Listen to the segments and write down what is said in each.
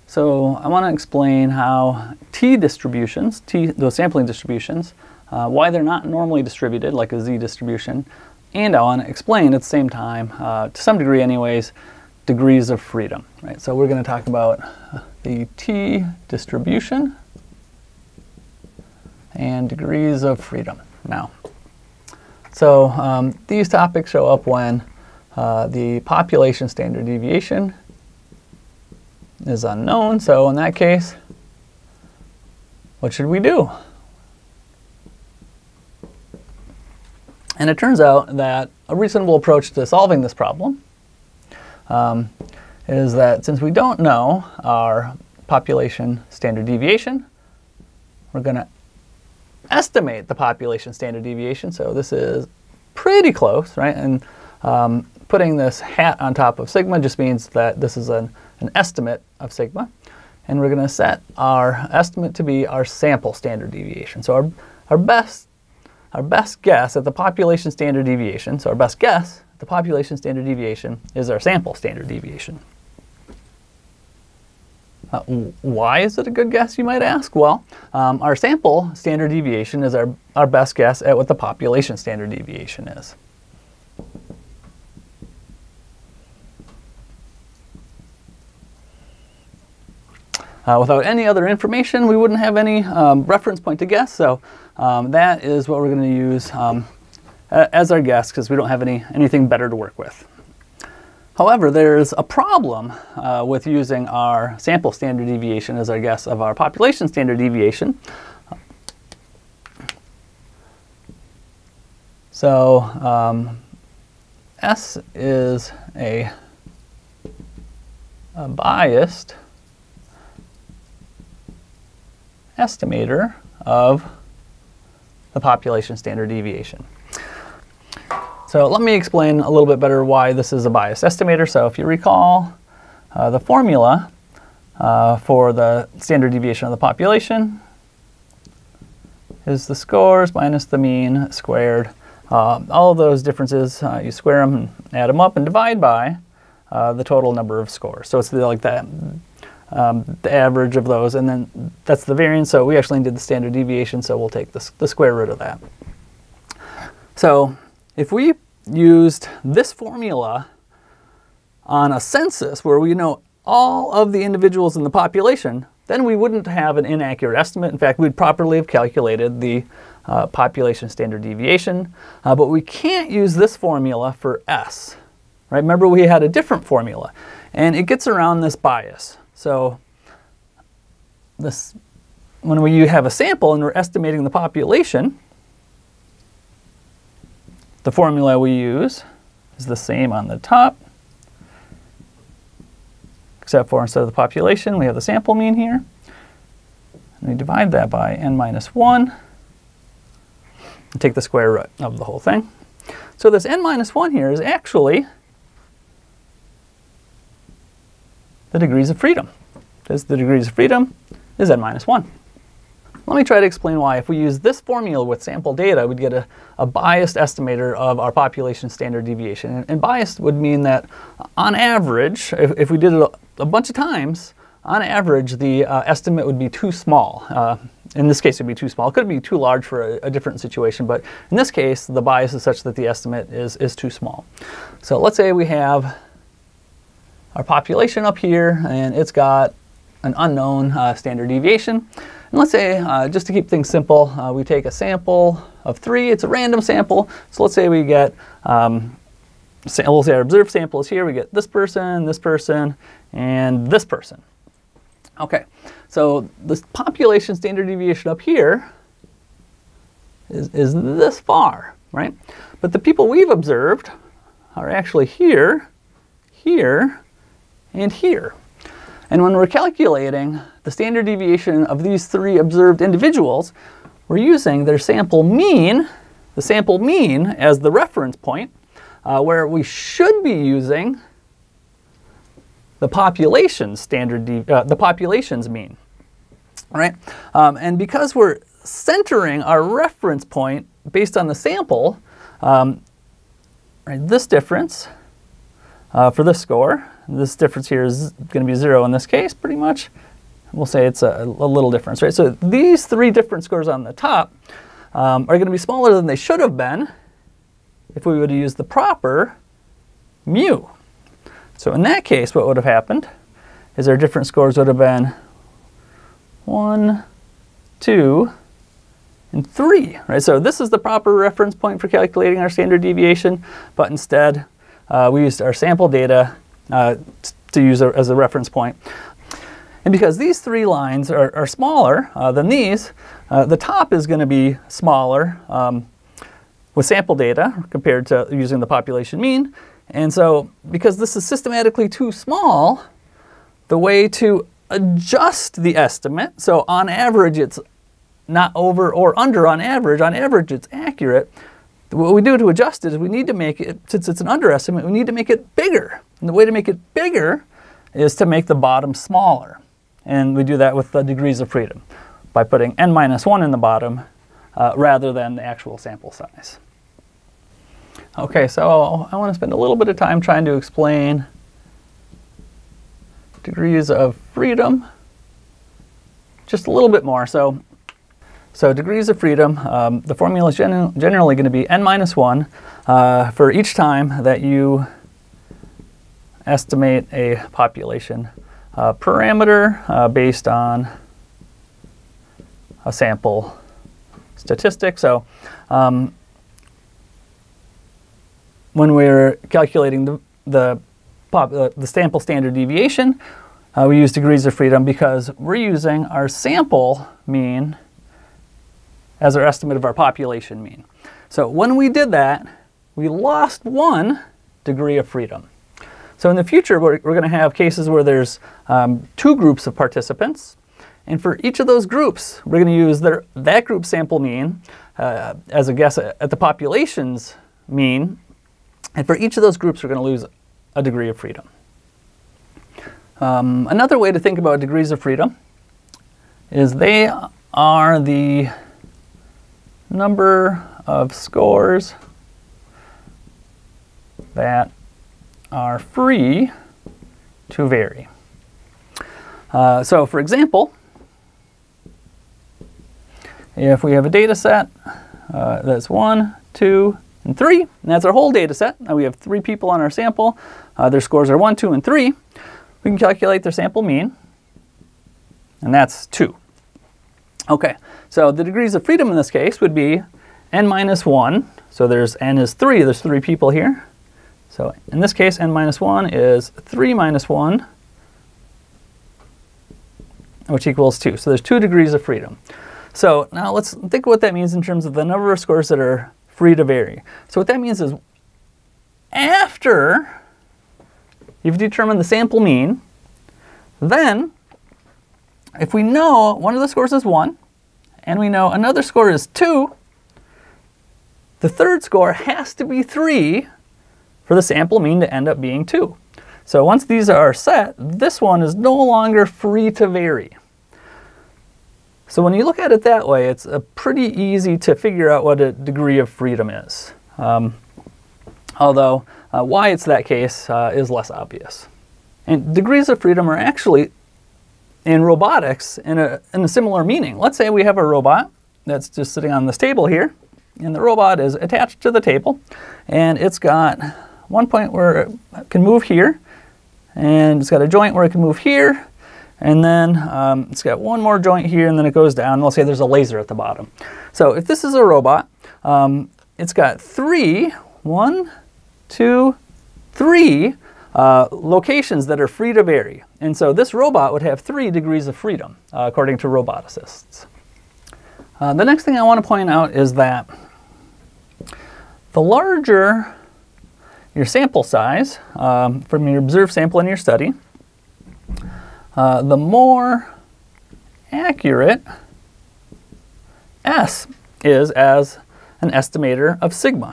So I want to explain how t-distributions, those sampling distributions, why they're not normally distributed like a z-distribution, and I want to explain at the same time, to some degree anyways, degrees of freedom. Right? So we're going to talk about the t-distribution and degrees of freedom now. So these topics show up when the population standard deviation is unknown. So in that case, what should we do? And it turns out that a reasonable approach to solving this problem is that since we don't know our population standard deviation, we're going to estimate the population standard deviation. So this is pretty close, right? And putting this hat on top of sigma just means that this is an estimate of sigma. And we're going to set our estimate to be our sample standard deviation. So our best guess at the population standard deviation, so our best guess at the population standard deviation is our sample standard deviation. Why is it a good guess, you might ask? Well, our sample standard deviation is our best guess at what the population standard deviation is. Without any other information, we wouldn't have any reference point to guess, so that is what we're going to use as our guess because we don't have anything better to work with. However, there's a problem with using our sample standard deviation as our guess of our population standard deviation. So S is a biased estimator of the population standard deviation. So let me explain a little bit better why this is a biased estimator. So if you recall, the formula for the standard deviation of the population is the scores minus the mean squared. All of those differences, you square them and add them up and divide by the total number of scores. So it's like that. The average of those, and then that's the variance. So we actually did the standard deviation, so we'll take the square root of that. So if we used this formula on a census where we know all of the individuals in the population, then we wouldn't have an inaccurate estimate. In fact, we'd properly have calculated the population standard deviation, but we can't use this formula for S. Right? Remember, we had a different formula, and it gets around this bias. So when we have a sample and we're estimating the population, the formula we use is the same on the top, except for instead of the population, we have the sample mean here. And we divide that by n minus 1 and take the square root of the whole thing. So this n minus 1 here is actually the degrees of freedom. Because the degrees of freedom is n minus 1. Let me try to explain why. If we use this formula with sample data, we'd get a biased estimator of our population standard deviation. And biased would mean that on average, if we did it a bunch of times, on average the estimate would be too small. In this case it would be too small. It could be too large for a different situation, but in this case the bias is such that the estimate is too small. So let's say we have our population up here, and it's got an unknown standard deviation. And let's say, just to keep things simple, we take a sample of 3. It's a random sample. So let's say we get, we'll say our observed sample is here. We get this person, and this person. Okay, so this population standard deviation up here is this far, right? But the people we've observed are actually here, here, and here. And when we're calculating the standard deviation of these 3 observed individuals, we're using their sample mean, the sample mean as the reference point, where we should be using the population's the population's mean, right? And because we're centering our reference point based on the sample, right, this difference for this score, this difference here is going to be 0 in this case, pretty much. We'll say it's a little difference, right? So these three different scores on the top are going to be smaller than they should have been if we would have used the proper mu. So in that case, what would have happened is our different scores would have been 1, 2, and 3, right? So this is the proper reference point for calculating our standard deviation, but instead we used our sample data to use as a reference point. And because these three lines are smaller than these, the top is going to be smaller with sample data compared to using the population mean. And so because this is systematically too small, the way to adjust the estimate, so on average it's not over or under on average it's accurate. What we do to adjust it is we need to make it, since it's an underestimate, we need to make it bigger. And the way to make it bigger is to make the bottom smaller. And we do that with the degrees of freedom by putting n-1 in the bottom rather than the actual sample size. Okay, so I want to spend a little bit of time trying to explain degrees of freedom just a little bit more. So degrees of freedom, the formula is generally going to be n-1 for each time that you estimate a population parameter based on a sample statistic. So when we're calculating the sample standard deviation, we use degrees of freedom because we're using our sample mean as our estimate of our population mean. So when we did that, we lost 1 degree of freedom. So in the future, we're going to have cases where there's 2 groups of participants. And for each of those groups, we're going to use that group's sample mean as a guess at the population's mean. And for each of those groups, we're going to lose a degree of freedom. Another way to think about degrees of freedom is they are the number of scores that are free to vary. So for example, if we have a data set that's 1, 2, and 3, and that's our whole data set. Now we have 3 people on our sample. Their scores are 1, 2, and 3. We can calculate their sample mean, and that's 2. Okay, so the degrees of freedom in this case would be n-1. So there's n is 3. There's 3 people here. So in this case, n-1 is 3 minus 1, which equals 2. So there's 2 degrees of freedom. So now let's think of what that means in terms of the number of scores that are free to vary. So what that means is after you've determined the sample mean, then if we know one of the scores is 1 and we know another score is 2, the third score has to be 3 for the sample mean to end up being 2. So once these are set, this one is no longer free to vary. So when you look at it that way, it's pretty easy to figure out what a degree of freedom is. Although why it's that case is less obvious. And degrees of freedom are actually, in robotics, in a similar meaning. Let's say we have a robot that's just sitting on this table here, and the robot is attached to the table, and it's got one point where it can move here, and it's got a joint where it can move here, and then it's got one more joint here, and then it goes down. Let's say there's a laser at the bottom. So if this is a robot, it's got 3 locations that are free to vary. And so this robot would have 3 degrees of freedom, according to roboticists. The next thing I want to point out is that the larger your sample size from your observed sample in your study, the more accurate S is as an estimator of sigma.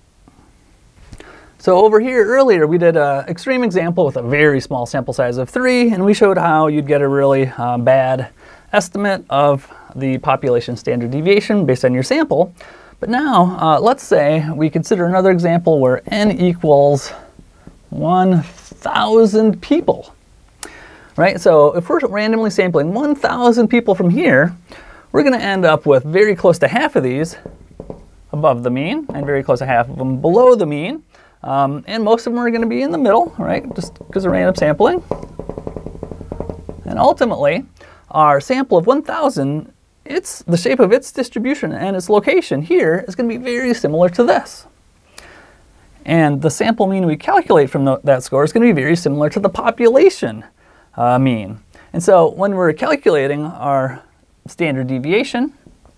So over here earlier we did an extreme example with a very small sample size of 3, and we showed how you'd get a really bad estimate of the population standard deviation based on your sample. But now let's say we consider another example where n equals 1/3 1,000 people. Right? So if we're randomly sampling 1,000 people from here, we're going to end up with very close to half of these above the mean and very close to half of them below the mean. And most of them are going to be in the middle, right? Just because of random sampling. And ultimately, our sample of 1,000, the shape of its distribution and its location here is going to be very similar to this. And the sample mean we calculate from that score is going to be very similar to the population mean. And so when we're calculating our standard deviation,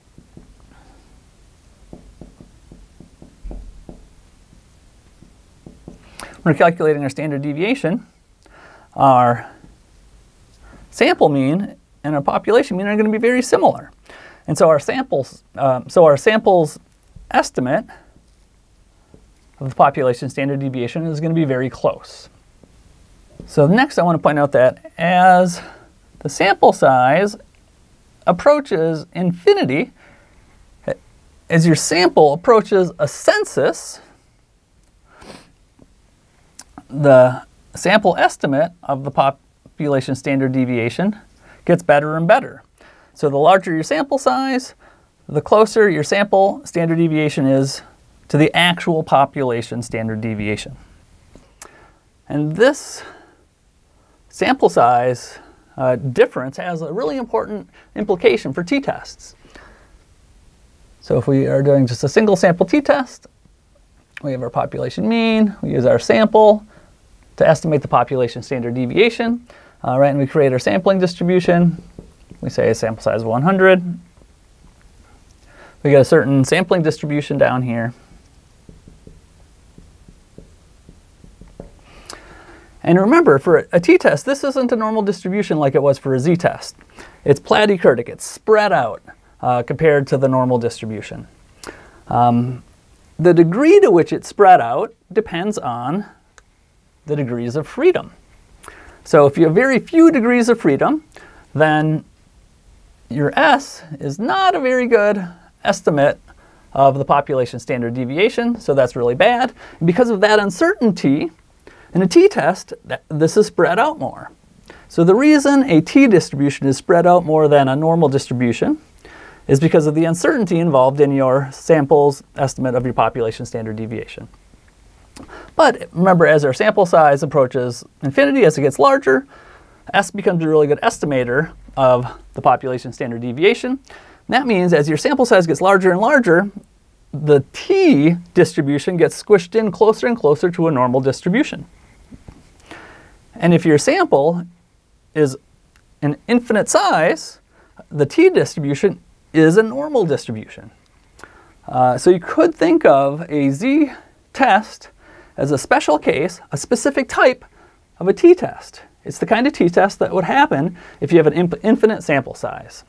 our sample mean and our population mean are going to be very similar. And so our samples estimate of the population standard deviation is going to be very close. So next I want to point out that as the sample size approaches infinity, as your sample approaches a census, the sample estimate of the population standard deviation gets better and better. So the larger your sample size, the closer your sample standard deviation is to the actual population standard deviation. And this sample size difference has a really important implication for t-tests. So if we are doing just a single sample t-test, we have our population mean, we use our sample to estimate the population standard deviation, right, and we create our sampling distribution. We say a sample size of 100. We get a certain sampling distribution down here. And remember, for a t-test, this isn't a normal distribution like it was for a z-test. It's platykurtic, it's spread out compared to the normal distribution. The degree to which it's spread out depends on the degrees of freedom. So if you have very few degrees of freedom, then your S is not a very good estimate of the population standard deviation, so that's really bad. And because of that uncertainty, in a t-test, this is spread out more. So the reason a t-distribution is spread out more than a normal distribution is because of the uncertainty involved in your sample's estimate of your population standard deviation. But remember, as our sample size approaches infinity, as it gets larger, S becomes a really good estimator of the population standard deviation. And that means as your sample size gets larger and larger, the t distribution gets squished in closer and closer to a normal distribution. And if your sample is an infinite size, the t distribution is a normal distribution. So you could think of a z-test as a special case, a specific type of a t-test. It's the kind of t-test that would happen if you have an infinite sample size.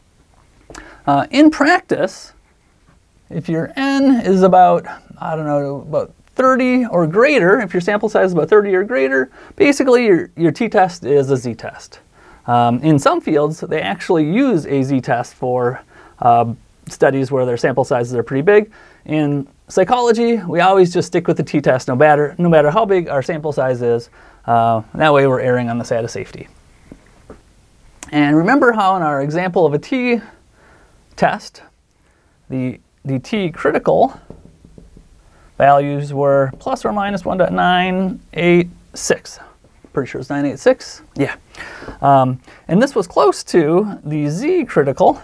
In practice, if your n is about, I don't know, about 30 or greater, if your sample size is about 30 or greater, basically your t-test is a z-test. In some fields, they actually use a z-test for studies where their sample sizes are pretty big. In psychology, we always just stick with the t-test no matter how big our sample size is. That way we're erring on the side of safety. And remember how in our example of a t-test, the t-critical values were plus or minus 1.986. Pretty sure it's 986. Yeah. And this was close to the z-critical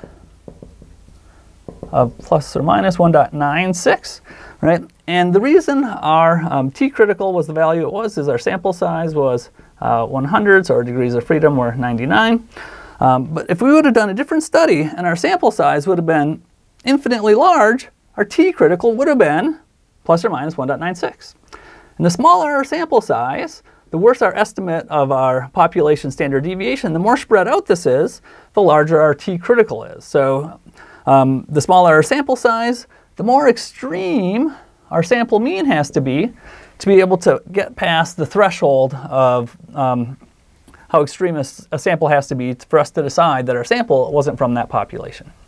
of plus or minus 1.96, right? And the reason our t-critical was the value it was is our sample size was 100, so our degrees of freedom were 99. But if we would have done a different study and our sample size would have been infinitely large, our t-critical would have been plus or minus 1.96. And the smaller our sample size, the worse our estimate of our population standard deviation. The more spread out this is, the larger our t-critical is. So the smaller our sample size, the more extreme our sample mean has to be able to get past the threshold of how extreme a sample has to be for us to decide that our sample wasn't from that population.